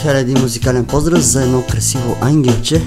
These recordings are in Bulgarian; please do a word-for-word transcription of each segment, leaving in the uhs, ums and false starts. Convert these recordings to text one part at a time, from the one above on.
Сега един музикален поздрав за едно красиво ангелче.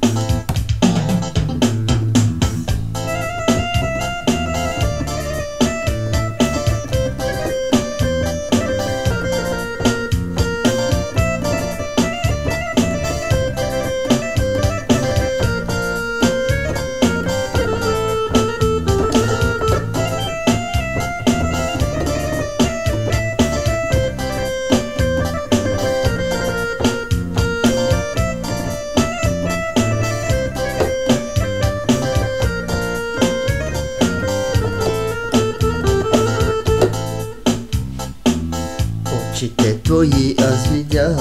Очите твои аз видях,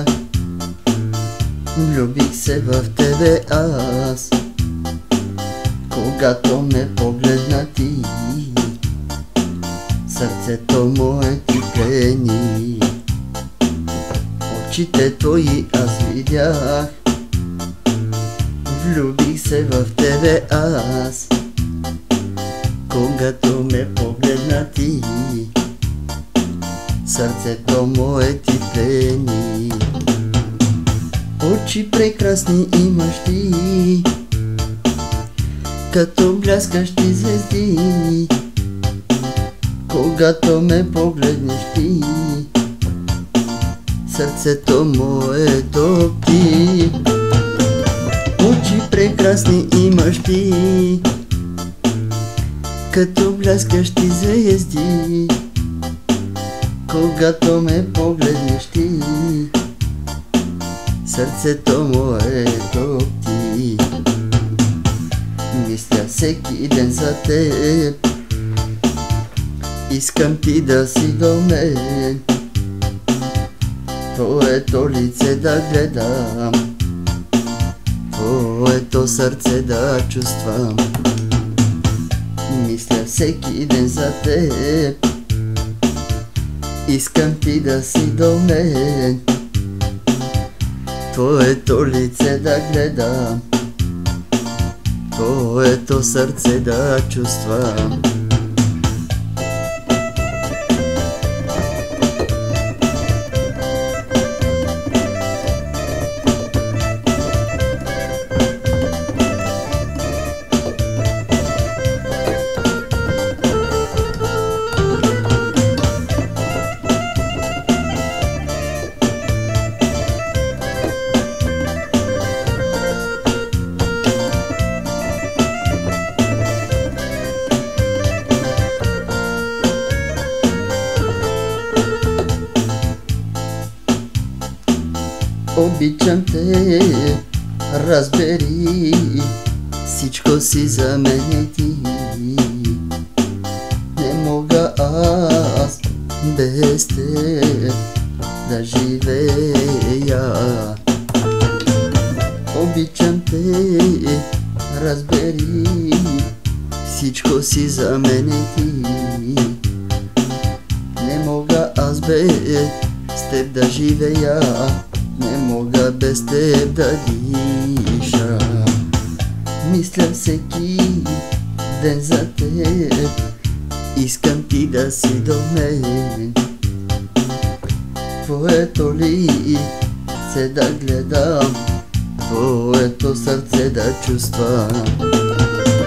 влюбих се в тебе аз, когато ме погледна ти, сърцето мое ти плени. Очите твои аз видях, влюбих се в тебе аз, когато ме погледна ти, сърцето мое ти плени. Очи прекрасни имаш ти, като бляскащи звезди, когато ме погледнеш ти, сърцето мое топти. Очи прекрасни имаш ти, като бляскащи звезди, когато ме погледнеш ти, сърцето мое топти. Мисля всеки ден за теб, искам ти да си до мен, твоето лице да гледам, твоето сърце да чувствам. Мисля всеки ден за теб, искам ти да си до мен, твоето лице да гледам, твоето сърце да чувствам. Обичам те, разбери, всичко си за мене ти. Не мога аз без теб да живея. Обичам те, разбери, всичко си за мене ти. Не мога аз без теб да живея, не мога без теб да диша. Мисля всеки ден за теб, искам ти да си до мен, твоето лице да гледам, твоето сърце да чувствам.